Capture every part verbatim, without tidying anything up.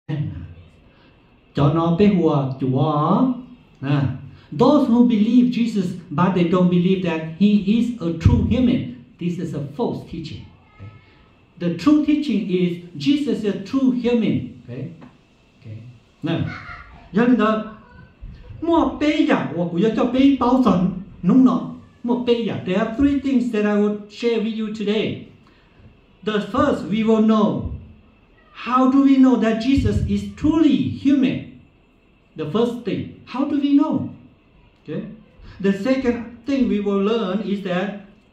cho nó bé hùa chúa. Those who believe Jesus but they don't believe that he is a true human, this is a false teaching. The true teaching is Jesus is a true human. Okay, okay. Now, cho nên đó, mua bé giả, tôi cũng cho bé bảo chuẩn, đúng không? Mua bé giả. There are three things that I would share with you today. The first, we will know. How do we know that Jesus is truly human? The first thing, how do we know? Okay. The second thing we will learn is that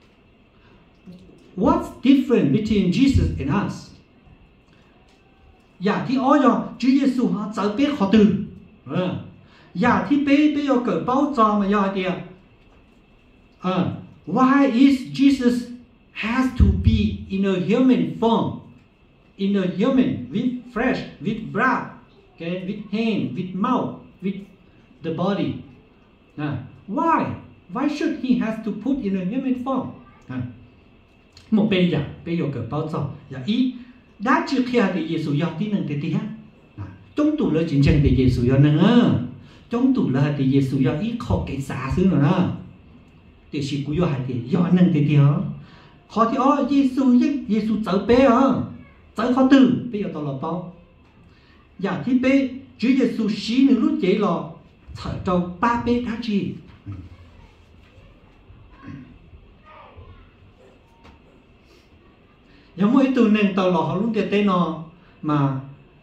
what's different between Jesus and us? Dạ thì ôi rồi, Chúa Giêsu họ trở biết họ từ. Dạ thì bé bé yo cỡ bao giờ mà yo kìa. Uh, why is Jesus has to be in a human form? In a human, with flesh, with blood, okay, with hand, with mouth, with the body. Uh, why? Why should he has to put in a human form? Uh, một bây giờ, bây giờ cỡ bao giờ, dạ ý đã chưa kia thì Giêsu do tí năng thì tí á, trong tủ lời chiến tranh thì Giêsu do nữa, trong tủ lời thì Giêsu do ý khó cái xả xứ nữa nè, thì sự của do hay thì do năng thì tí á, khó thì ó Giêsu chứ Giêsu trở bé á, trở khó từ, bây giờ tao là bao, dạ thì bé Chúa Giêsu xí nữa lúc chế lò, thở trâu ba bé đã chi. Giống mỗi từ nền tàu lò họ luôn tiệt tên nó mà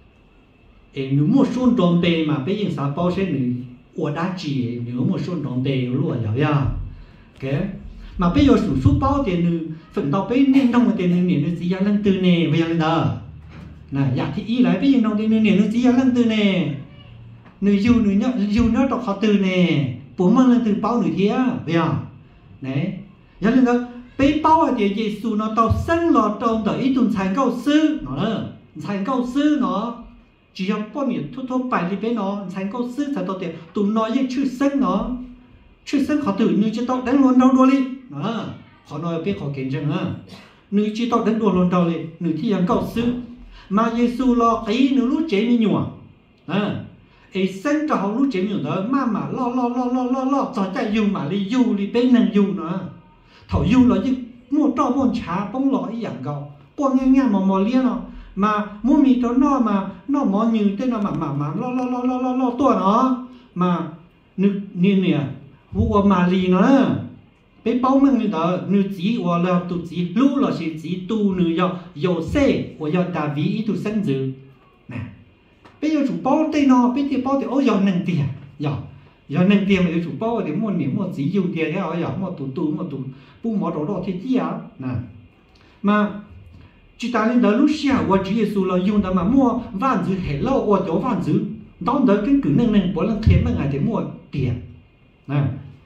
nếu một xuân tròn bề mà bây giờ sao bao sẽ nữ của đá chỉ nếu một xuân tròn bề luôn rồi ya, cái mà bây giờ số số bao tiền nữ phần tàu bây nên trong cái tiền nữ nữ chỉ là lần từ nè bây giờ lần đó, nè dạ thì ý lại bây giờ trong tiền nữ nữ chỉ là lần từ nè, nữ dù nữ nhớ dù nó đọc họ từ nè, bốn mươi lần từ bao nữ thía bây giờ, này, giờ lần đó. Bây bao thì Giêsu nó tao sinh lọ trong đời ít tuần thành cao sư nó nữa, thành cao sư nó chỉ có bao nhiêu thu thu bài đi bên nó thành cao sư thành tao tiền tụi nó những chữ sinh nó chữ sinh họ tự như chỉ tao đánh luôn đâu đua đi nó họ nói biết họ kiến chừng á nữ chỉ tao đánh đua luôn đâu đi nữ thì hàng cao sư mà Giêsu lo cái nữ lúc chế mi nhủa à ấy sinh cho họ lúc chế mi nhủa đó mà mà lo lo lo lo lo lo cho chạy dùng mà đi dùng đi bên năng dùng nữa thầu du là chứ mua trò mua trà bông lọ ý dạng gạo bông nghe nghe mà mò liên nó mà mua mì cho nó mà nó mò như thế nó mà mà mà lo lo lo lo lo lo tua nó mà nữ nữ nè vụ mà lì nó bé bao mình người đó nữ chỉ và là tu chỉ lú là chỉ chỉ tu nữ yo yo xe và yo đà ví ý tu sinh dự nè bây giờ chủ bao tay nó bây giờ bao thì ôi yo nâng tiền yo giờ nên tiền mà chủ bao thì mua niệm mua chỉ dùng tiền thế ở mua tủ tủ mua tủ bu mua đồ đồ thế chi à nè mà chỉ ta lên đó lúc xưa và chỉ Giêsu là dùng đó mà mua vạn dư hệ lâu và chỗ vạn dư đó đó cái cử nâng nâng bỏ lên thêm bằng ngày để mua tiền nè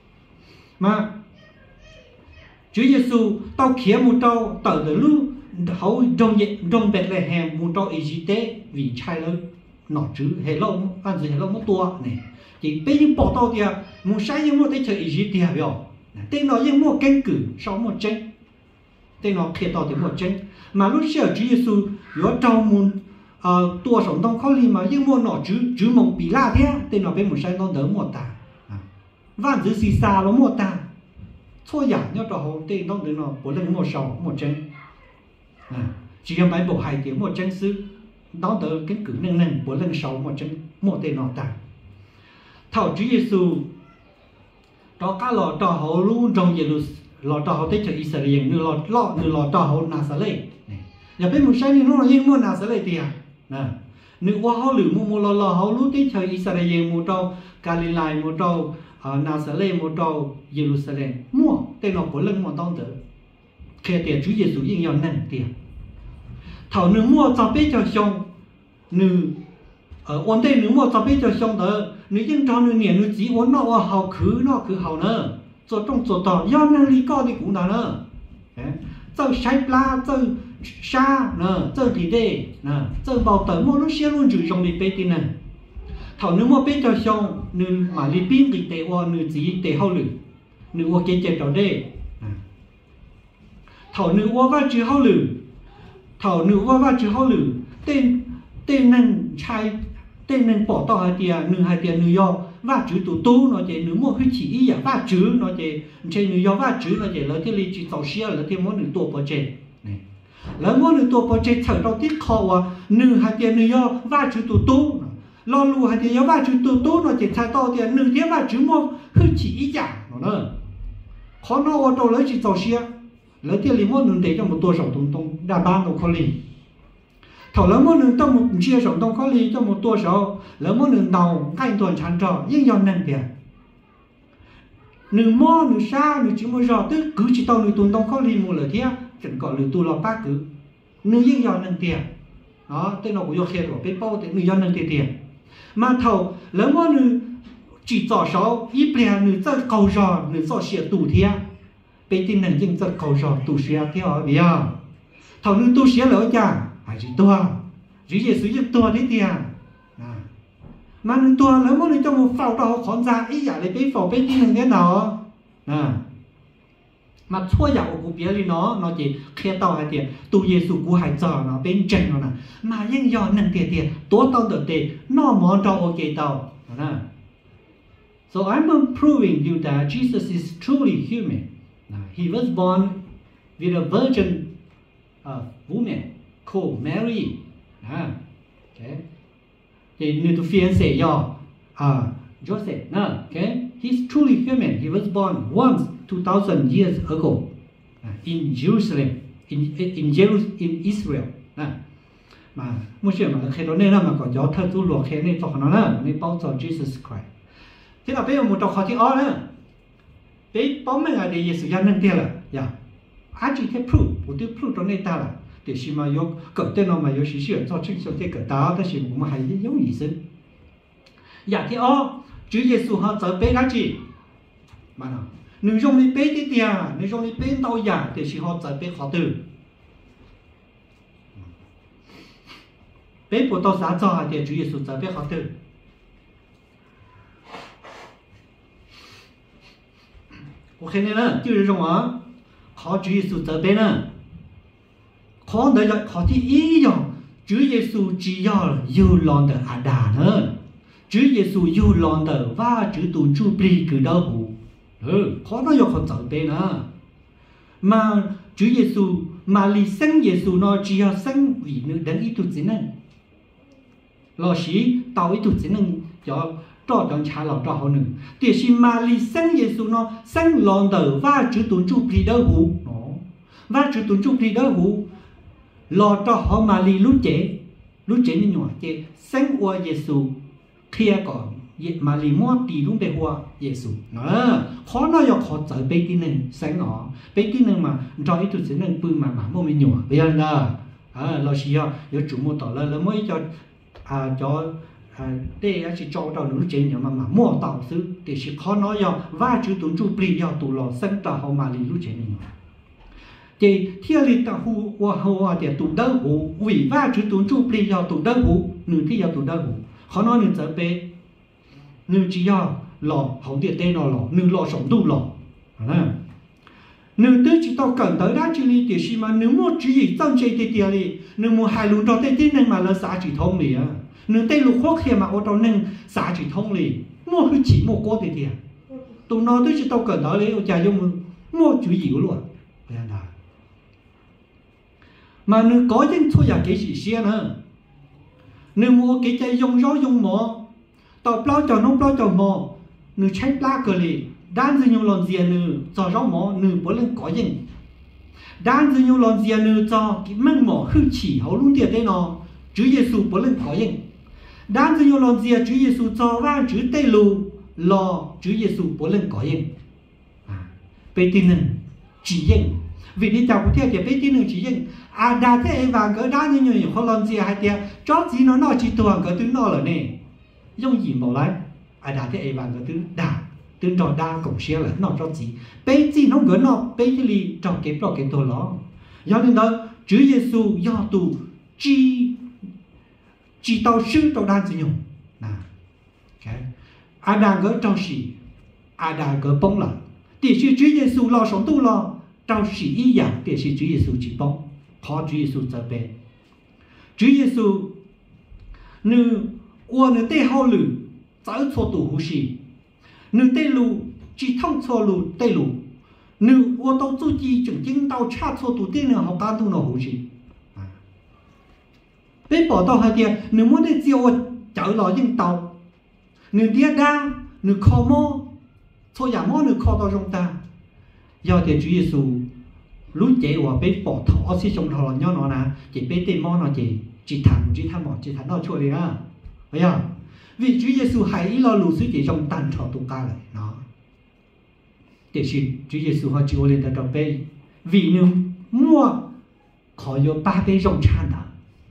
mà Chúa Giêsu tao kia một tao tờ đó lúc hậu trong trong Bethlehem một tao Egypte vì trai lớn nọ chứ hệ lâu vạn dư hệ lâu một tua này thì bây giờ bỏ tàu thì muốn sai nhưng mà tới chơi gì thì hiểu tên nó nhưng mà canh cử sau một chân tên nó khi tàu thì một chân mà lúc xưa Chúa Giêsu có trong muốn tua sống trong khó li mà nhưng mà nó chứ chứ mong bị la thế tên nó bên một sai nó đỡ một ta vạn dư xì xa nó một ta thôi giả nhớ cho họ tên nó đỡ nó bốn lần một sáu một chân chỉ cần bài bộ hai tiếng một chân sư đó đỡ canh cử nâng nâng bốn lần sáu một chân một tên nó ta thảo Chúa Giêsu đó cả lọ trò họ luôn trong Giêsu lọ trò họ tới cho Israel như lọ lọ như lọ trò họ Nazareth này nhà bên một sai như nó là như mua Nazareth thì à nè nữ qua họ lử mua mua lọ lọ họ luôn tới cho Israel mua trâu Galilee mua trâu Nazareth mua trâu Jerusalem mua tên nó của lần mua tông tử khi tiền Chúa Giêsu yên nhau nâng tiền thảo nữ mua cho biết cho xong nữ ở ổn định nữ mua cho biết cho xong đó nữ dân trong nữ niệm nữ chỉ ổn nó hào khứ nó cứ hào nữa cho trong cho tao do năng lý cao thì cũng là nữa cho sai pla cho xa nữa cho thì đây nè cho bảo tờ mua nó xe luôn chịu trong đi bê tin này thảo nữ mua biết cho xong nữ mà đi pin thì để qua nữ chỉ để hậu lử nữ qua kia chơi trò đây thảo nữ qua va chữ hậu lử thảo nữ qua va chữ hậu lử tên tên nên trai tên nên bỏ tao hai tiền nửa hai tiền nửa yo và chữ tụ tu nó chỉ nửa mua hơi chỉ ý à và chữ nó chỉ trên nửa yo và chữ nó chỉ lấy cái lý chỉ tàu xe lấy cái món nửa tổ bỏ chế này lấy món nửa tổ bỏ chế thở đầu tiết kho à nửa hai tiền nửa yo và chữ tụ tu lo lù hai tiền yo và chữ tụ tu nó chỉ thay tao tiền nửa tiền và chữ mua hơi chỉ ý à nó nữa khó nó ở đâu lấy chỉ tàu xe lấy cái lý món nửa để cho mộtตัวสองตรงตรงด้านบ้านตรงเขาลีthầu lớn món nương trong một chia sổ trong có ly trong một tua sổ lớn món nương đầu ngay tuần chán trò nhưng do nâng tiền nương mò nương xa nương chỉ mua giò tức cứ chỉ tao nương tuần trong có ly một lời thế chẳng còn nương tu lo bác cứ nương nhưng do nâng tiền đó tên nó cũng do khe của bên bao thì nương do nâng tiền tiền mà thầu lớn món nương chỉ tỏ sổ ít bè nương rất cầu giò nương do xịa tù thế bên tin nương nhưng rất cầu giò tù xịa theo ở bìa thầu nương tu xịa lỡ chả hay chỉ tua, chỉ để sử dụng tua đấy tiền, mà nên tua lấy mỗi người trong một phao đó khốn ra ý giả lấy bế phao bế tin thế nào, mà thua giả của bia đi nó nó chỉ khe tao hay tiền, tu Giêsu của hải trò nó bên chân nó nè, mà nhưng do nâng tiền tiền, tua tao được tiền, nó món tao ok tao, nè. So I'm proving you that Jesus is truly human. He was born with a virgin uh, woman called Mary. Ah, okay. Thì người tu fiancé yo, ah, Joseph. No, okay. He's truly human. He was born once two thousand years ago uh, in Jerusalem, in in Jerusalem, in Israel. Ah, mà một chuyện mà khi đó nên là mà có gió thơ tu luộc khi nên cho nó là nên bao cho Jesus Christ. Thế là bây giờ một trò khó thì ó nữa. Bây bao mấy ngày thì Giêsu nhân tiền là, yeah. Anh chỉ thấy proof, một thứ proof trong này ta là. Để xem mà có cỡ tên nào mà có sự sửa cho chính số thế cỡ đó, ta xem cũng hay giống ý思. Dạ thì ó, Chúa Giêsu họ trở về cái gì? Mà nào, nếu dùng đi bế đi tiền, nếu dùng đi bế đâu giả thì sẽ họ trở về khó từ. Bế bộ tao giá cho thì Chúa Giêsu trở về khó từ. Ok nên là, chứ dùng á, khó Chúa Giêsu trở về nè. Khó đấy là khó thì ý rồi Chúa Giêsu chỉ do yêu lòng đời à đà nữa Chúa Giêsu yêu lòng đời và Chúa tụ chú bì cứ đâu hủ ừ, khó nó yêu khó trở về nữa mà Chúa Giêsu mà lý sinh Giêsu nó chỉ do sinh vì nữ đến ý tụt chính năng lo xí tao ý tụt chính năng cho cho trong cha lòng cho họ nữ thì khi mà lý sinh Giêsu nó sinh lòng đời và Chúa tụ chú bì đâu hủ và Chúa tụ chú bì đâu hủ lo cho họ mà lì lúc chế lúc chế như nhỏ chế sinh qua Giêsu kia còn mà lì mua tỷ lúc bề hoa Giêsu nó khó nói do khó trở bê tin nên sinh họ bê tin nên mà cho ít tuổi sinh nên bự mà mà mua mình nhỏ bây giờ là à lo xí à giờ chủ mua tỏi là là mới cho à cho à để chỉ cho tao lúc chế nhỏ mà mà mua tàu xứ thì chỉ khó nói do và chú tuấn chú bì do tụ lo sinh cho họ mà lì lúc chế nhỏ thì theo lịch ta hu qua hoa thì tụ đau hủ vì va chữ tụ chu bì do tụ đau hủ nửa thì do tụ đau hủ khó nói nửa trở về nửa chỉ do lò hậu tiền tên nó lò nửa lò sống tu lò nửa tới chỉ tao cần tới đó chỉ li thì xí mà nửa một chỉ gì tăng chơi thì tiền li nửa một hai lúa cho tên tên này mà là xã chỉ thông li à nửa tên lúa khó khăn mà ô tô nên xã chỉ thông li mua cứ chỉ một cô thì tiền tụ nó tới chỉ tao cần tới li ô cha dùng mua chủ yếu luôn mà nếu có những số giả cái gì xe nữa nếu mua cái chạy dùng gió dùng mỏ tàu bao cho nó bao cho mỏ nếu chạy lá cờ lì đan dư nhiều lần gì nữa cho gió mỏ nếu bữa lên có gì đan dư nhiều lần gì nữa cho cái măng mỏ hư chỉ hậu luôn tiền đấy nó Chúa Giêsu bữa lên có gì đan dư nhiều lần gì Chúa Giêsu cho vang Chúa tây lù lo Chúa Giêsu bữa lên có gì à về tin nên chỉ gì vì đi chào của theo thì biết tin được chỉ dân à đã thế vàng cỡ đá như nhiều khó làm gì hay thì chót gì nó nó chỉ toàn cỡ thứ nó là nè dùng gì bảo lại à đã thế vàng cỡ thứ đà thứ trò đa cũng xia là nó chót gì bé gì nó gỡ nó bé cái gì trò kẹp trò kẹp tôi nó do nên đó Chúa Giêsu do tù chi chỉ tao sư tao đang gì nhung nè cái à đang cỡ trong xì à đang cỡ bông là thì sư Chúa Giêsu lo sống tu lo trong sĩ ý dạng thì sĩ Chúa Giêsu chỉ bóng khó Chúa Giêsu trở về Chúa Giêsu nữ ua nữ tê hao lử giáo cho tụ hú xì nữ tê lù chỉ thông cho lù tê lù nữ ua tao chú chi chừng chính tao cha cho tụ tê nữ học cá tu nó hú xì bên bỏ tao hai tia nữ muốn đi chiều chở lò nhưng tàu nữ đĩa đa nữ kho mò cho nhà mò nữ kho tao trong ta do thì Chúa Giêsu lúc chế và bên bỏ thọ xí trong thọ nhau nó nè chỉ bên tên mò nó chỉ chỉ thằng chỉ thằng mò chỉ thằng nó chua đi á thấy không vì Chúa Giêsu hãy lo lù suy chỉ trong tàn trọ tụ ca lại nó để xin Chúa Giêsu họ chịu lên tới bên vì nếu mua khó có ba bên rộng tràn đó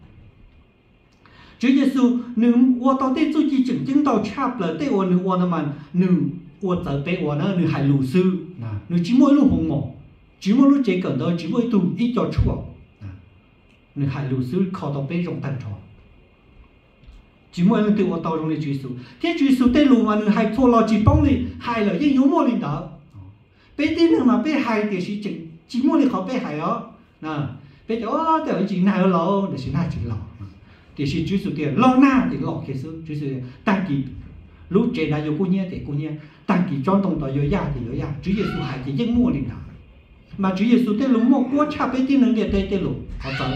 Chúa Giêsu nếu我到底自己真正到差不了对我nếu我那么nếu我责备我呢nếu还鲁sư nè nếu chỉ mỗi lúc hùng mộ chỉ mỗi lúc chế cẩn đó chỉ mỗi tụ ít cho chua nè nếu还鲁sư khó到bên rộng tàn trọ chỉ mỗi lần từ我到中的Chúa Giêsu thế Chúa Giêsu tên lù mà nếu hay thua lo chỉ bông đi hay là những yếu mô linh đó bên tên nữa mà bên hay thì chỉ chỉ chỉ mỗi lần khó bên hay đó nè bên chỗ thì chỉ nào lo để chỉ nào chỉ lo thì chỉ Chúa Giêsu tiền lo na thì lo cái sự Chúa Giêsu tăng kỳ lúc chế là yêu cô nhé thì cô nhé tăng kỳ trong đồng đó yêu ya thì yêu ya Chúa Giêsu hay thì những mua linh đó mà Chúa Giêsu tên lù mua quá chả bên tên nữa để tên lù họ sợ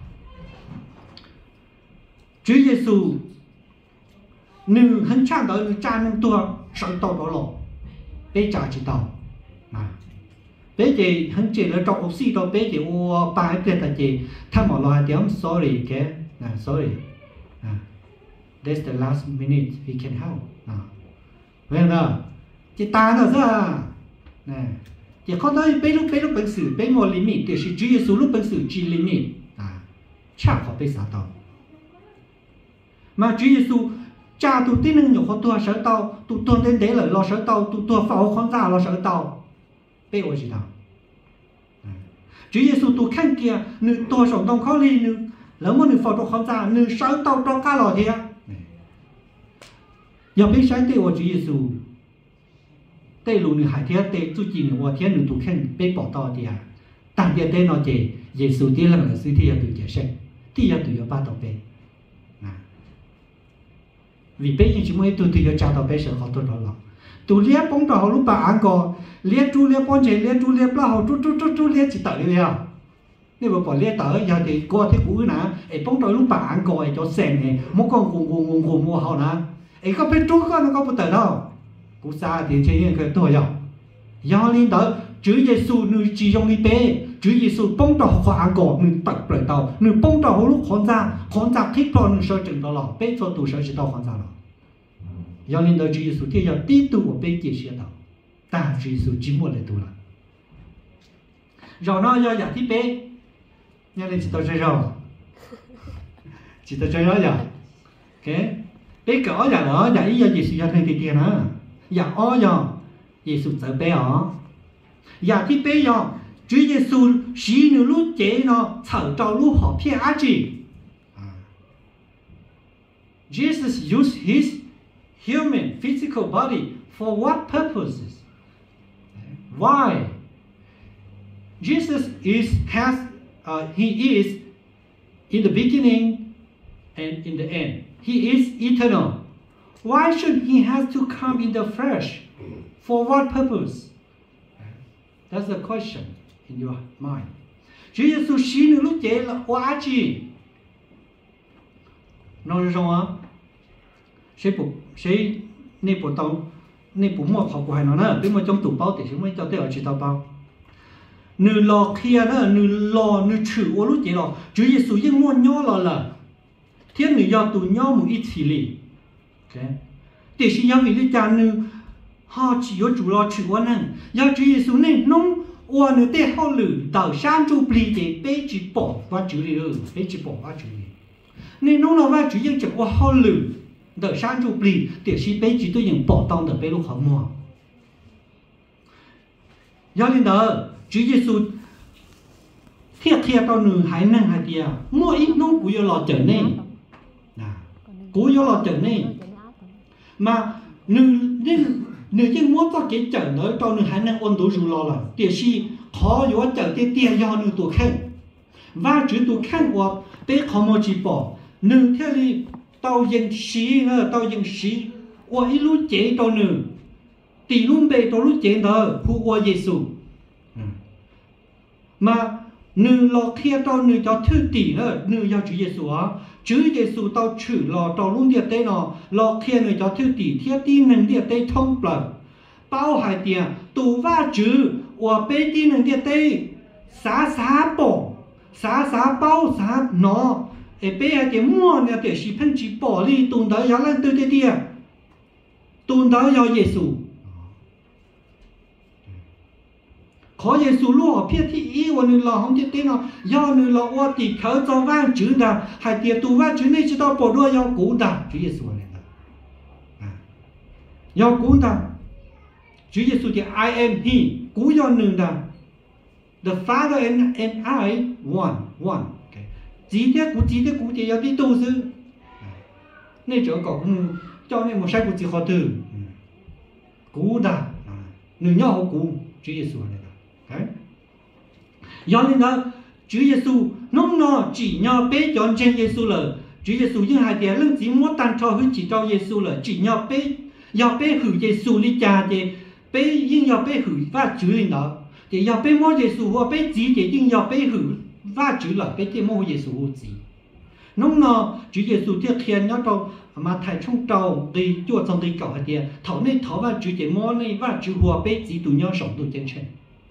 Chúa Giêsu nữ hắn chạm đó nữ cha nâng tua sẵn tàu đó lọ bé trả chỉ tàu mà bé chị hắn chỉ là trong oxy đó bé chị ô ba cái là chị tham mỏ lo hai tiếng sorry cái nè sorry nè that's the last minute we can help nè vậy đó chị ta nó ra nè chị không nói bé lúc bé lúc bệnh sử bé một limit thì chỉ Chúa Giêsu lúc bệnh sử chỉ limit à chắc khó bé xả tàu mà Chúa Giêsu cha tụi tin nương nhiều khó tua sở tàu tụi tua đến đấy là lo sở tàu tụi tua pháo con ra lo sở tàu bé ơi gì đâu Chúa Giêsu tụi khăn kia nữ tua sống trong khó ly nữ lỡ mà nữ pháo trong con ra nữ sở tàu trong cá lò kia giờ biết sáng tê của Chúa Giêsu tê lù nữ hải thiết tê chú chỉ nữ hoa thiết nữ tụi khăn bé bỏ tàu thì à tạm biệt tê nó chỉ Giêsu tê lần là sư thi tụi trẻ sinh thi tụi ba tàu bé vì bây giờ chỉ mới tụi tụi cha tao bây giờ họ tụi đó là tụi liếc bóng trò lúc bà ăn cò liếc chú liếc bóng chế liếc chú liếc bao họ chú chú chú chú liếc chỉ tới đi à nếu mà bỏ liếc tới giờ thì coi thế cũ nè ấy bóng trò lúc bà ăn cò ấy cho xem này mỗi con gùng gùng gùng gùng mua họ nè ấy có biết chú con nó có một tờ đâu cú xa thì chỉ những cái tôi rồi giờ lên tới Chúa Giêsu nữ chỉ trong đi bé Chúa Giêsu bóng trò họ ăn cò nữ tập lại tàu nữ bóng trò lúc khốn ra khốn ra thích pro nữ sơ chừng đó là bé cho tụi sơ chỉ tao khốn ra rồi giờ lên tới Chúa Giêsu thì giờ tí tụ của bé chỉ sẽ tao ta Chúa Giêsu chỉ muốn lại tụ là rồi nó giờ giờ thì bé nhà lên chỉ tao chơi rồi chỉ tao chơi rồi giờ cái bé cỡ giờ đó giờ ý giờ Giêsu giờ thành tiền á giờ ó giờ Giêsu trở bé ó giờ thì bé giờ Chúa Giêsu xí nữ lúc chế nó thở trâu lúc họ phía á chỉ Jesus used his human physical body for what purposes? Why? Jesus is has uh, he is in the beginning and in the end. He is eternal. Why should he have to come in the flesh? For what purpose? That's the question in your mind. Chúa Giêsu xí nữ lúc chế là quá chi? Nói rằng á, sẽ bộ sẽ nên bộ tàu nên bộ một học của hai nó nữa, bên mà trong tủ bao thì chúng mới cho tới ở chỉ tàu bao. Nữ lò kia nữa, nữ lò nữ chữ ô lúc chế lò, Chúa Giêsu yên muốn nhau lò là thiên nữ do tụ nhau một ít chỉ lì, ok? Để xin nhau vì lý cha nữ họ chỉ có chủ lo chữ ô năng, do Chúa Giêsu nên nông ô nữ tê họ lử tàu sang chu bì để bé chỉ bỏ qua chữ lì rồi, bé chỉ bỏ qua chữ lì. Nên nông là qua chữ yên chữ ô họ lử đỡ sang chụp lì để xin bé chỉ tôi những bỏ tông đỡ bé lúc họ mua do lên đó Chúa Giêsu thiệt thiệt tao nương hải năng hải tia mua ít nông của yêu lò trở nên của yêu lò trở nên mà nương nên nương chỉ muốn cho cái trở nói tao nương hải năng ôn tố dù lò là để xin khó yếu trở tia tia do nương tụ khen và chữ tụ khen của bé khó mua chỉ bỏ nương theo đi tàu dân xí nữa tàu dân xí ủa ít lúc chế tàu nữa tỷ luôn bề tàu lúc chế đó phụ ủa Giêsu mà nữ lo kia tàu nữ cho thứ tỷ nữa nữ cho Chúa Giêsu á Chúa Giêsu tàu chữ lo tàu luôn địa tế nó lo kia nữ cho thứ tỷ thiết tin nâng địa tế thông bờ bao hải tiền tù va chữ ủa bê tin nâng địa tế xá xá bỏ xá xá bao xá nó ê bê hải tiền mua nè để xí phân chỉ bỏ đi tùn đó giá lên tư tế địa tùn đó do Giêsu khó Giêsu luôn ở phía thị ý của người lò không biết thế nào do người lò qua thì khởi cho vang chữ là hai tiền tu vang chữ này chỉ tao bỏ đua do cũ đã Chúa Giêsu này là do cũ đã Chúa Giêsu thì I am he cũ do người đã the Father and and I one one chỉ thế cũ chỉ thế cũ thì do đi tu sư nên chỗ cậu cho nên một sai cũ chỉ khó từ cũ đã người nhau cũ Chúa Giêsu này đấy do nên đó Chúa Giêsu nông nó chỉ nhau bé chọn trên Giêsu là Chúa Giêsu những hai tiếng lưng chỉ muốn tan cho hứa chỉ cho Giêsu là chỉ nhau bé nhau bé hử Giêsu đi cha thì bé nhưng nhau bé hử và chữ lên đó thì nhau bé mua Giêsu hoặc bé chỉ thì nhưng nhau bé hử và chữ là bé chỉ mua Giêsu chỉ nông nó Chúa Giêsu thiết khen nhau trong mà thầy trong đầu đi chùa trong đi cầu hai tiếng thảo nên thảo và chữ thì mua này và chữ hoặc bé chỉ tụi nhau sống tụi trên trên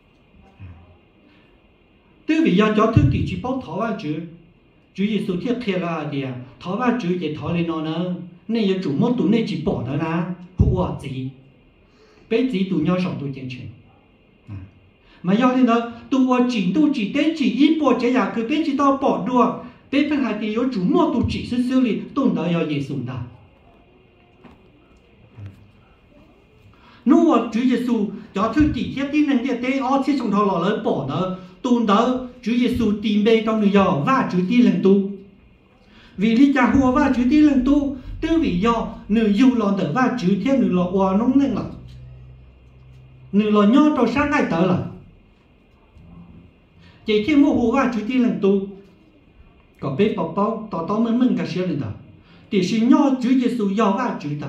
tư vì do cho thứ tỷ chỉ bao thọ vào chữ Chúa Giêsu thiết khen là gì à thọ vào chữ để thọ lên nó nữa nên giờ chủ mốt tụi này chỉ bỏ đó là hùa gì bé chỉ tụi nhau sống tụi trên trên mà do nên đó tụi chỉ tụi chỉ tế chỉ ít bỏ chế giả cứ bé chỉ tao bỏ đua bé phải hai tỷ có chủ mốt tụi chỉ xứ xứ li tụi đó do Giêsu đó nếu Chúa Giêsu cho thứ tỷ thiết tin năng địa tế ở thiết trong thọ lò lớn bỏ đó tu đó Chúa Giêsu tìm bê trong người giàu và Chúa tin lần tu vì lý cha hùa và Chúa tin lần tu tư vì do nữ dù lòn tờ và Chúa theo nữ lò hòa nông nâng là nữ lò nho trò sáng ngay tờ là chỉ khi mua hùa và Chúa tin lần tu có bê bọc bao tỏ tỏ mừng mừng cả xưa lên đó thì sự nho Chúa Giêsu do và Chúa ta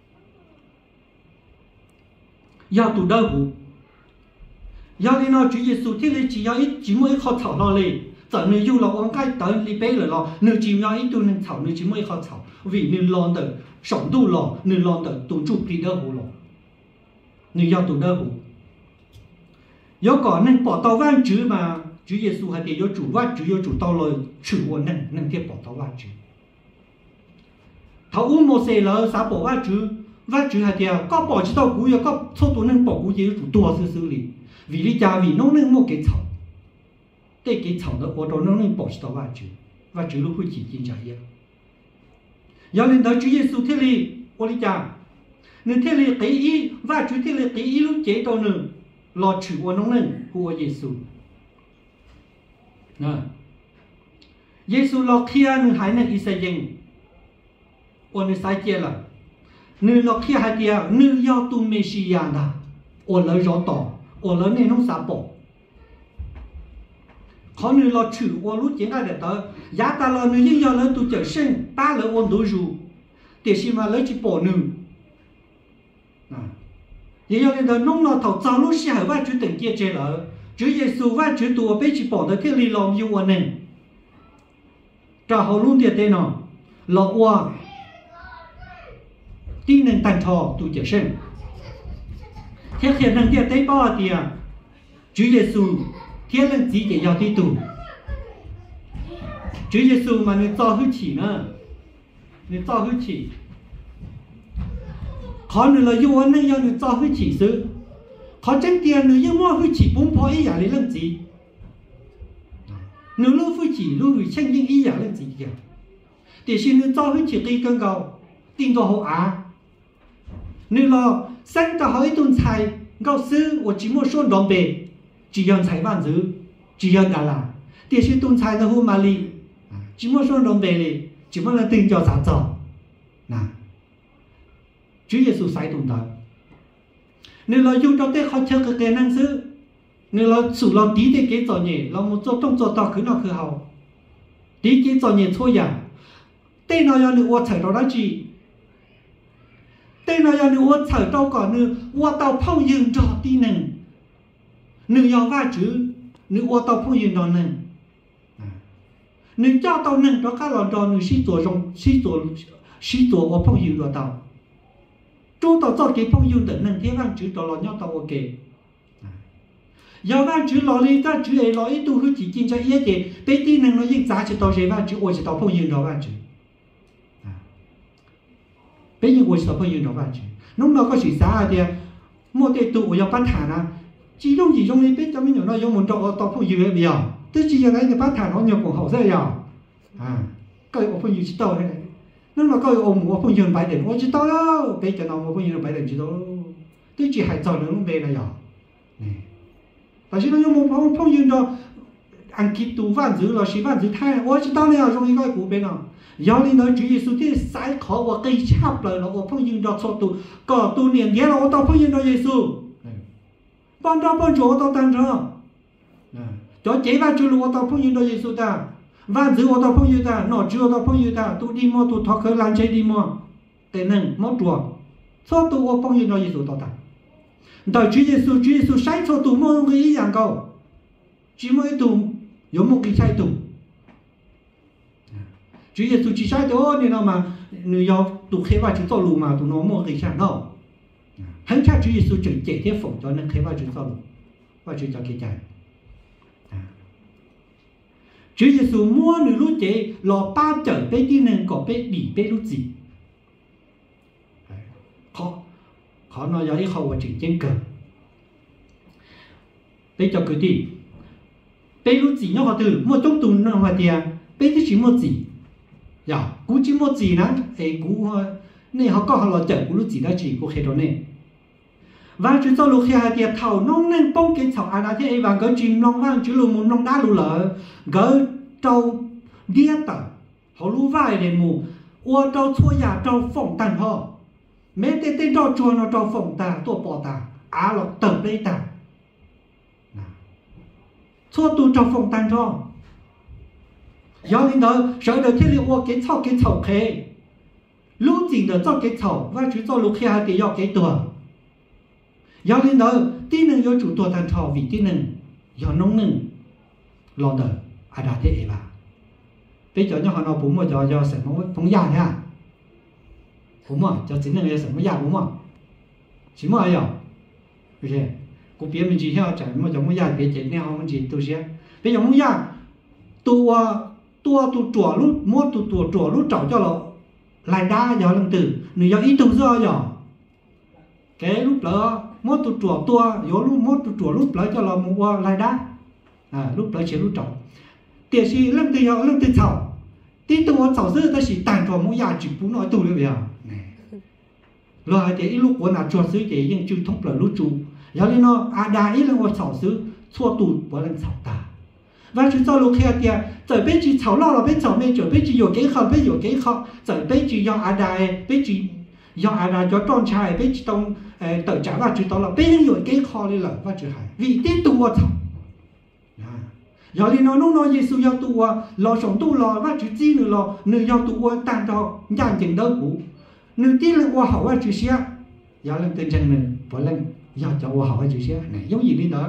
do tụ đâu hù do đi nó Chúa Giêsu thiết lý chỉ do ít chỉ mới khó thảo lo lì giờ người du là ông cái tới đi bé rồi lo người chỉ do ít tu nên thảo người chỉ mới khó thảo vì người lo từ sống tu lo người lo từ tu chụp đi đâu hù lo người do tụ đâu hù do có nên bỏ tàu vang chữ mà Chúa Giêsu hay thì do chủ vác chữ do chủ tàu lời chữ quân nên nên thiết bỏ tàu vang chữ thảo uống một xe là sao bỏ vác chữ vác chữ hay thì có bỏ chữ tàu cũ giờ có số tu nên bỏ cũ gì chủ tua xử xử lý vì lý cha vì nó nên mua cái草để cái草đó ở đó nó nên bỏ vào vạt chữ vạt chữ lúc phải chỉ tin trả vậy do nên đó Chúa Giêsu thế li ở lý cha nên thế li cái ý vạt chữ thế li cái ý lúc chế đâu nữa lo chữ ở nó nên của Giêsu nè Giêsu lo kia nên hai nên Israel ở nơi sai kia là nơi lo kia hai kia nơi do tu Messiah đó ở lời rõ tỏ ở lớn này không sao bỏ khó như lo chữ ở lúc chuyện ai để tới giá ta lo như những do lớn tu trở sinh ta lỡ ôn đối dù để xem mà lấy chỉ bỏ nữ vậy do nên đó nông lo thầu giao lúc xe hỏi vai chữ tỉnh kia chơi lỡ chữ Giêsu vai chữ tu ở bên chỉ bỏ tới thiết lý lòng yêu anh nên trả hậu luôn tiền tên nó lo qua tin nên thành thọ tu trở sinh thiết hiện năng địa tế bao thì Chúa Giêsu thiết lên chỉ để giao thi tù Chúa Giêsu mà nên cho hư chỉ nữa nên cho hư chỉ khó nữa là yêu anh nên do nên cho hư chỉ sự khó chân tiền nữa nhưng mà hư chỉ bốn phó ý giả lấy lần gì nữa lúc hư chỉ lúc hư tranh những ý giả lần gì kìa để xin nên cho hư chỉ cây cân cầu tin vào hậu á nên là sáng tạo hỏi tuần sai giáo sư của chỉ một số đồng bề chỉ nhận sai văn dữ chỉ nhận cả là để xin tuần sai nó hôm mà li chỉ một số đồng bề li chỉ một là tình cho sáng tạo nè Chúa Giêsu sai tuần đó nên là dùng trong thế khó chơi cái năng sư nên là chủ là tí để cái trò nhẹ là một chỗ trong trò tao cứ nào cứ hào tí cái trò nhẹ thôi à tên nào giờ nữ ô chở đó đó chị tên nào giờ nữ ô chở đâu có nữ ô tàu phong dương trò tí nừng nữ giờ va chữ nữ ô tàu phong dương đó nừng nữ cho tàu nừng đó các loại trò nữ xí tổ rong xí tổ xí tổ ô phong dương đó tàu chú tàu cho cái phong dương tận nừng thế vang chữ đó là nhau tàu ok giờ vang chữ lò li ta chữ ấy lò ít tu hư chỉ kinh cho ý thì bây tí nừng nó yên giá chỉ tàu gì vang chữ ô chỉ tàu phong dương đó vang chữ bây giờ我小朋友老板去，弄到个是啥的？莫得多我要办谈啊，其中其中呢，别咱们有那有门到到朋友也没有，这只要来个办谈，我有讲好些呀，啊，各我朋友知道的，弄到各我我朋友摆的，我知道了，别讲到我朋友摆的知道了，这只还早能没了呀，哎，但是那有我朋朋友到按几度万字了，十万字太，我知道了，容易个古边了。giờ lên đó chủ Giêsu thế sai khó và cây chắp lời nó ở phong dương đó số tu có tu niệm nhớ là ở tao phong dương đó Giêsu ban đó ban chỗ tao tan cho cho chế vào chủ ở tao phong dương đó Giêsu ta và giữ ở tao phong dương ta nó chưa tao phong dương ta tu đi mua tu thọ khởi làm chơi đi mua để nâng mót chùa số tu ở phong dương đó Giêsu tao ta đó chủ Giêsu chủ Giêsu sai số tu mua cái ý dạng câu chỉ mua tu có một cái sai tu Chúa Giêsu chỉ sai đó nên là mà người yêu tụ khế vào chữ tao lù mà tụ nó mua cái sao đâu, hắn cha Chúa Giêsu chỉ chỉ thế phụng cho nên khế vào chữ tao lù, vào chữ cho cái trái. Chúa Giêsu mua người lúc chế lò ba chở bé đi nên có bé đi bé lúc gì, khó khó nói giờ đi học vào chữ trên cờ, bé cho cứ đi, bé lúc gì nó họ từ mua trong tủ nó họ tiền, bé thì chỉ mua gì. Dạ, cú chỉ một gì nè, ấy cú này họ có họ là chở cú lúc gì đó chỉ cú khai đó nè. Và chúng tôi lúc khai thì thầu nông nên bông cái thầu anh ấy và cái chim nông vang chứ luôn muốn nông đá luôn lợ, cái trâu đĩa tờ, họ lú vai để mù, ô trâu xua nhà trâu phồng tàn họ, mấy tên tên trâu chua nó trâu phồng tàn, tua bò tàn, á là tập đây tàn, xua tu trâu phồng tàn cho. Giờ lên đó sợ được thế liệu cái thầu cái thầu khé lúc gì đó cho cái thầu và chú cho lúc kia thì do cái tuổi giờ lên đó tí nâng do chủ tuổi thành thầu vì tí nâng giờ nông nâng lo đời ai đã thế ấy bà bây giờ nhau họ nói bún mà cho cho sẽ mong phóng gia thế à bún mà cho chính là sẽ mong gia bún mà chỉ mà ai à ok cô biết mình chỉ theo chạy mà giống mong gia biết chạy neo mình chỉ tôi sẽ bây giờ mong gia tôi tua tu chùa lúc mua tu chùa chùa lúc trọ cho nó lại đa giờ lần từ người giờ ít tu giờ giờ cái lúc đó mua tu chùa tua giờ lúc mua tu chùa lúc đó cho nó mua lại đa à lúc đó chỉ lúc trọ tiền gì lần từ giờ lần từ chảo tí tu mua chảo dư ta chỉ tàn cho mua nhà chỉ bún nói tu được vậy rồi thì lúc của nào chùa xứ thì nhưng chưa thông là lúc chú giờ nên nó à đa ít là mua chảo xứ xua tu của lần chảo ta và chúng tôi lúc kia thì giờ bây giờ cháu lo là bây giờ bây giờ bây giờ có cái khó bây giờ cái khó giờ bây giờ do ai đại bây giờ do ai đại cho con trai bây giờ tông tự trả và chúng tôi là bây giờ cái khó đi là và chứ hay vì tiếp tục vào thằng giờ đi nó nó nói Giêsu giao tu lo sống tu lo và chú chi nữa lo nữa giao tu tan cho nhàn chừng đâu cũ nữa tí là qua hậu và chú xia giờ lên tên chân mình bỏ lên giờ cho qua hậu và chú xia này giống gì đi đó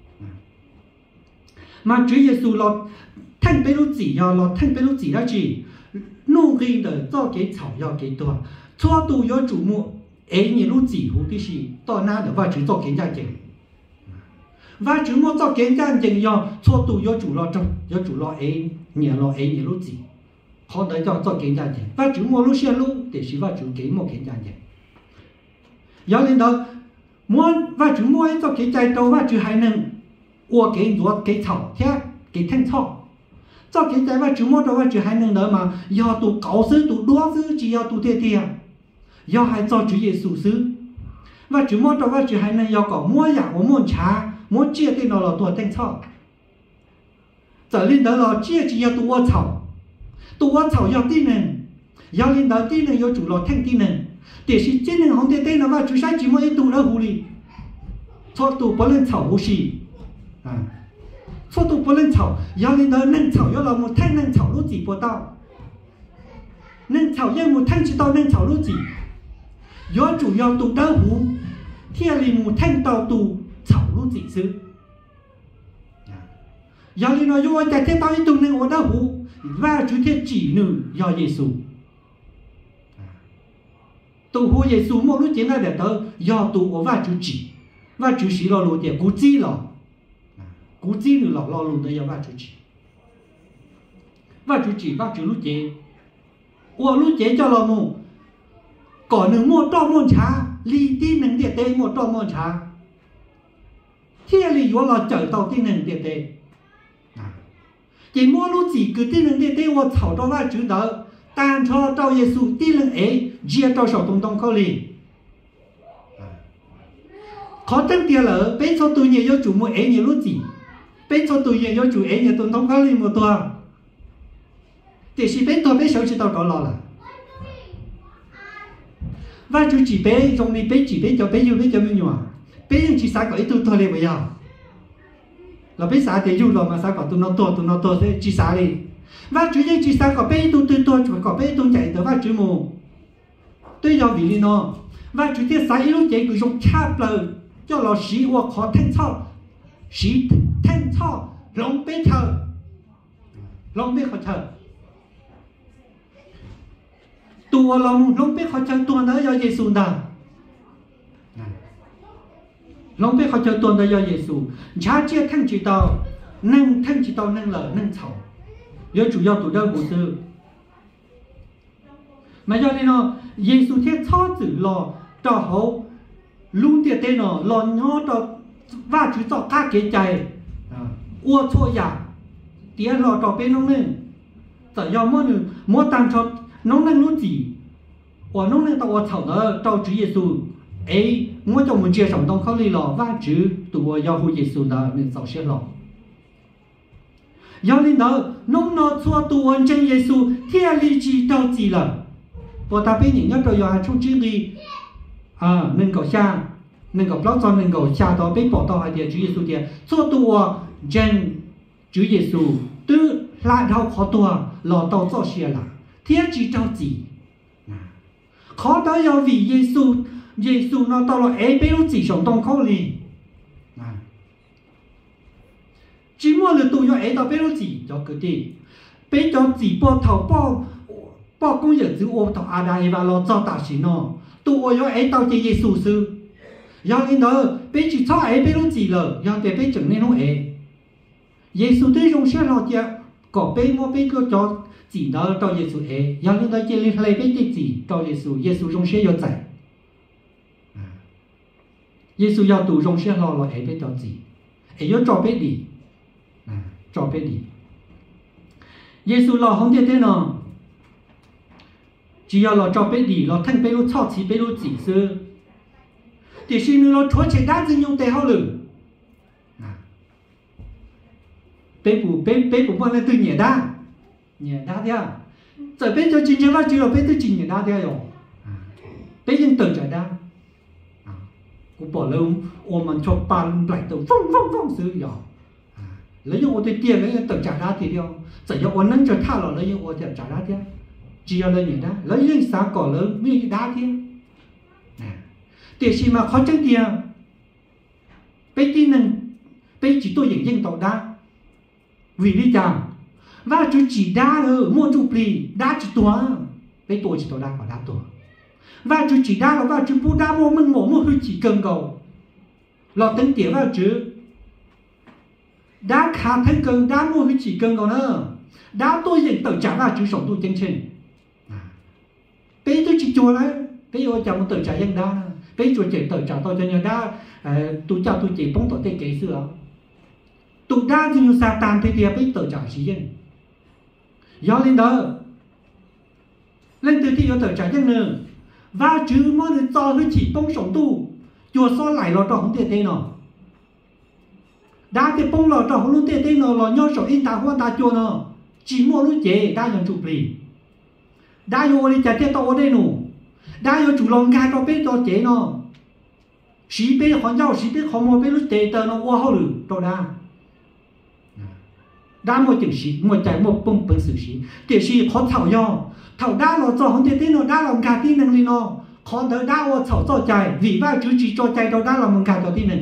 mà Chúa Giêsu lo thanh bé lúc gì do lo thanh bé lúc gì đó chỉ nông gây để cho cái草要给多，错度要瞩目，哎你lúc gì hú cái gì，到那的话就做给人家讲，và chúng mua cho cái gian chừng do错度要主lo trong，要主lo哎你lo哎你lúc gì，好的叫做给人家讲，và chúng mua lúc xe lúc để chỉ và chúng cái mua给人家讲，有领导mua và chúng mua cho cái trái đâu và chúng hay nâng 我给多给草，天给藤草，早给在外周末的话就还能得嘛？要读高师读多师，只要读天天，要还早主耶稣师，ว่า周末的话就还能要搞摸呀，我摸茶，摸接对了了多藤草，这领导了接只要多草，多草要低能，要领导低能要主了藤低能，但是低能红的对了话就像周末一读了狐狸，错读不能草呼吸。 à, số tụ bớt lên chảo, giờ lên đó nâng chảo, giờ là một thanh nâng chảo lúc gì bớt tao, nâng chảo yên một thanh chỉ tao nâng chảo lúc gì do chủ yếu tụ đau hú thiên lý một thanh tao tụ chảo lúc gì chứ do lý nói do tại thế tao ít tụ nâng ở đau hú và chú thiên chỉ nữ do Giêsu tụ hú Giêsu một lúc chiến là để tao do tụ ở và chú chỉ và chú chỉ lo luôn tiền cú chi lo cú chi nữa lo lo luôn đấy và chú chỉ và chú chỉ và chú lúc chế ô lúc chế cho lo mù có nương mua trò môn trà li tin nương địa tê mua trò môn trà thiên lý yo lo chở tàu tin nương địa tê chỉ mua lúc chỉ cứ tin nương địa tê ô chảo cho và chú đỡ tan cho trao Giêsu tin nương ấy chia cho sầu đông đông khâu li khó tên tiền lỡ bên cho tôi nhiều cho chủ mua ấy nhiều lúc gì bên cho tôi nhiều cho chủ ấy nhiều đông đông khâu li một tua thì chỉ bên tôi bên sáu chỉ tao có lo là và chú chỉ bé trong đi bé chỉ bé cho bé yêu bé cho mình nhỏ bé nhưng chỉ sao có ít tôi thôi liền bây giờ là bé sao thì yêu rồi mà sao có tôi nó to tôi nó to thế chỉ sao đi và chú nhưng chỉ sao có bé tôi tôi tôi có bé tôi chạy tới và chú mù tôi giờ vì lý nó và chú tiếc sai lúc chạy cứ dùng chắp lời cho nó xí hoặc khó thanh thọ xí thanh thọ lòng bé thở lòng bé khó thở tua lòng lòng biết họ chơi tua đó do Giêsu đó lòng biết họ chơi tua đó do Giêsu cha chia thằng chỉ tao nâng thằng chỉ tao nâng lợ nâng chậu do chủ yếu tụ đâu bộ sư mà do đây nó Giêsu thiết cho chữ lo cho hậu luôn tiệt tên nó lo nhỏ cho và chú cho các cái chạy ua chua giả tía lo cho bên nó nên tại do mỗi người mỗi tăng cho nó năng lúc gì, và nó năng tao thảo đó tao chữ Giêsu, ấy mỗi trong một chia sẻ trong khâu lý lò và chữ tụi giáo hội Giêsu đó nên giáo sẽ lò. giáo lý đó nó nó xua tụi anh chân Giêsu thiên lý chỉ tao gì là, và ta biết những nhất rồi giờ chúng chữ gì, à nên cầu xa, nên cầu lót cho nên cầu xa đó biết bỏ tao hai địa chữ Giêsu địa, xua tụi chân chữ Giêsu từ lại đâu khó tụi lò tao giáo sẽ là thiên chỉ trao gì khó đó do vì Giêsu Giêsu nó tao là ấy biết lúc chỉ sống trong khâu lì chỉ mua được tụi nó ấy tao biết lúc chỉ cho cái gì biết cho chỉ bỏ thầu bỏ bỏ công việc chữ ô thầu à đây và lo cho ta xin nó tụi nó ấy tao chỉ Giêsu sư do nên đó biết chỉ cho ấy biết lúc chỉ lờ do để biết chừng nên nó ấy Giêsu tới trong xe lo chia có biết mua biết có cho chỉ đó cho Giêsu ấy, do những cái chuyện liên hệ với chỉ cho Giêsu, Giêsu trong xe có chạy, Giêsu要读trong xe lo là ấy biết cho chỉ, ấy có cho biết đi, cho biết đi, Giêsu lo không thể thế nào, chỉ là cho biết đi, là thành biết lúc chọn chỉ biết lúc chỉ sư, thì xin nó chúa chỉ đáp ứng những tế hậu lực, biết phụ biết biết phụ bao nhiêu từ nhẹ đa nhẹ đa thế à giờ biết cho chính chúng ta chỉ là biết tới chính nhẹ đa thế rồi biết những từ trở đa cũng bỏ lỡ ôm mình cho bàn lại từ phong phong phong xứ rồi lấy những ô tô tiền lấy những từ trả đa thì đi không giờ những ô nâng trở thao là lấy những ô tô trả đa thế chỉ là lấy nhẹ đa lấy những sáng cỏ lớn như đa thế tiền gì mà khó tránh tiền biết tin rằng biết chỉ tôi những dân tộc đa vì lý chàng và chú chỉ đa ở mua chú pli đa chỉ tua với tôi chỉ tôi đa và đa tua và chú chỉ đa và chú bu đa mua mình mổ mua hơi chỉ cần cầu lọt tính tiền vào chứ đa khá thấy cần đa mua hơi chỉ cần cầu nữa đa tôi dành tự trả vào chú sống tôi chân trình bây tôi chỉ chùa đấy bây giờ chẳng một tự trả dân đa bây giờ chỉ tự trả tôi cho nhà đa tôi cho tôi chỉ bóng tội tê kế xưa tụi đa thì như sa tan thế thì bây tự trả chỉ dân do lên đó lên từ thì có tự trả dân nữa và chứ mỗi người cho nó chỉ bông sống tu chùa so lại lo trò không tiền tên nó đa thì bông lo trò không luôn tiền tên nó lo nhau sổ in ta hoa ta chùa nó chỉ mua lúc chế đa nhận chụp lì đa vô đi trả tiền tao ở đây nụ đa vô chủ lòng gai cho biết cho chế nó xí biết họ nhau xí biết họ mua biết lúc chế tờ nó qua hậu lử trò đa đã một chừng sĩ một chạy một bông bông sự sĩ để sĩ khó thảo yo thảo đã lo cho không thể tin nó đã lòng cả tin năng li nó khó đỡ đã ô thảo cho chạy vì va chữ chỉ cho chạy đâu đã lòng cả cho tin năng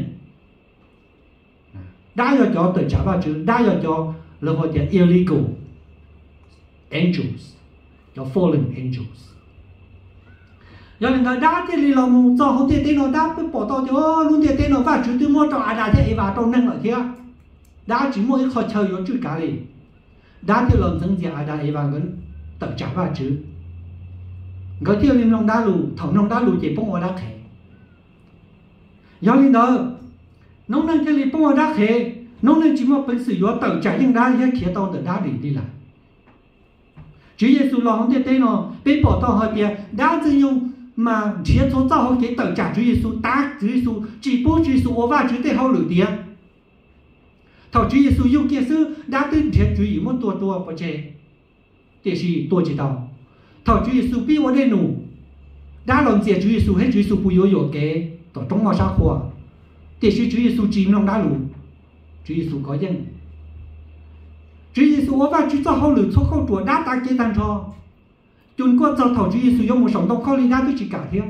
đã yo cho tự trả vào chữ đã yo cho là họจะ illegal angels cho fallen angels giờ nên người đã thì là một cho không thể tin nó đã bị bỏ tao cho luôn thể tin nó và chữ từ mua cho ai đã thế và trong năng ở kia đã chỉ mua khó chơi vô chữ cả đi đã thì làm thằng gì ai đã và cái tập trả vào chữ người tiêu liên long đã lù thằng long đã lù chỉ bông ở đã khé giờ nên đó nông năng cái li bông ở đã khé nông năng chỉ mua bên sử dụng tập trả nhưng đã cái kia tao tự đã đi đi lại Chúa Giêsu lo không thể tin nó bị bỏ tao hơi kia đã sử dụng mà chia số cho họ cái tự trả Chúa Giêsu ta Chúa Giêsu chỉ bố Chúa Giêsu ở và Chúa để họ lử tiền thảo Chúa Giêsu dùng kia sư đã tin thiệt Chúa Giêsu một tua tua bỏ chế để gì tua chỉ tao thảo Chúa Giêsu bị ở đây nụ đã làm gì Chúa Giêsu hết Chúa Giêsu bùi yếu cái tổ trong mà sao khoa để gì Chúa Giêsu chìm trong đá lũ Chúa Giêsu có dân Chúa Giêsu ở và Chúa cho họ lử số không chùa đã ta chế tăng cho chúng có cho thảo Chúa Giêsu dùng một sống động không lý đã tôi chỉ cả thế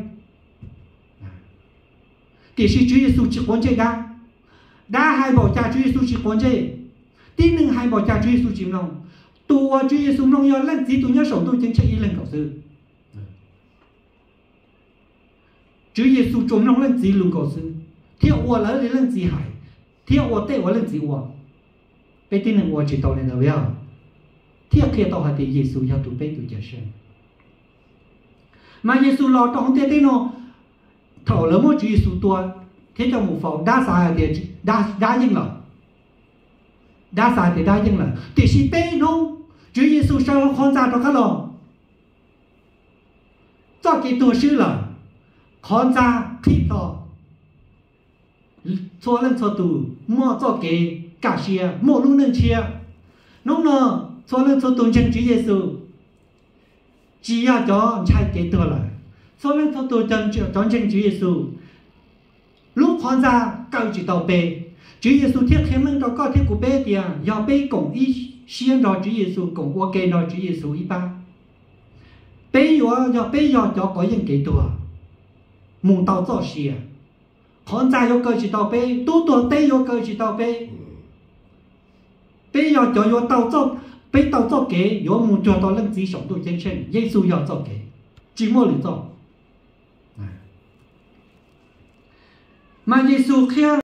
để gì Chúa Giêsu chỉ quan chế đã đã hai bảo cha Chúa Giêsu chỉ quan chế tinหนึ่งhai bảo cha Chúa Giêsu chìm lòngตัวChúa Giêsu nông yo lên gì tụi nhớ sống tôi chính trị lên cầu sư Chúa Giêsu trốn nông lên gì luôn cầu sư theo ua lỡ lên gì hải theo ua tệ ua lên gì ua bây tinหนึ่งua chỉ tàu lên đâu vậy theo kia tàu hạt thì Giêsu giao tụi bây tụi chờ xem mà Giêsu lo trong thế thế nó thầu lỡ mỗi Chúa Giêsu tua thế cho một phòng đa sai thì đa đa những lần đa sai thì đa những lần thì si tê nó Chúa Giêsu sao con ra cho các lò cho cáiตัวชื่อlà con ra khi to cho lên cho tù mua cho cái cả xe mua luôn nên chia nó nó cho lên cho tù chân Chúa Giêsu chỉ là cho chạy cáiตัวlà cho lên cho tù chân cho chân Chúa Giêsu lúc con ra cầu chỉ tàu bê Chúa Giêsu thiết khéo mình đó có thiết của bê thì do bê cùng ý xiên đó Chúa Giêsu cùng ok đó Chúa Giêsu ý ba bê do do bê do cho có những cáiตัวmù tàu cho xìa con ra do cầu chỉ tàu bê tu tuần tê do cầu chỉ tàu bê bê do cho do tàu cho bê tàu cho cái do mù cho tàu lên chỉ sống tôi chân chân Giêsu do cho cái chỉ mua được cho mà Giêsu kia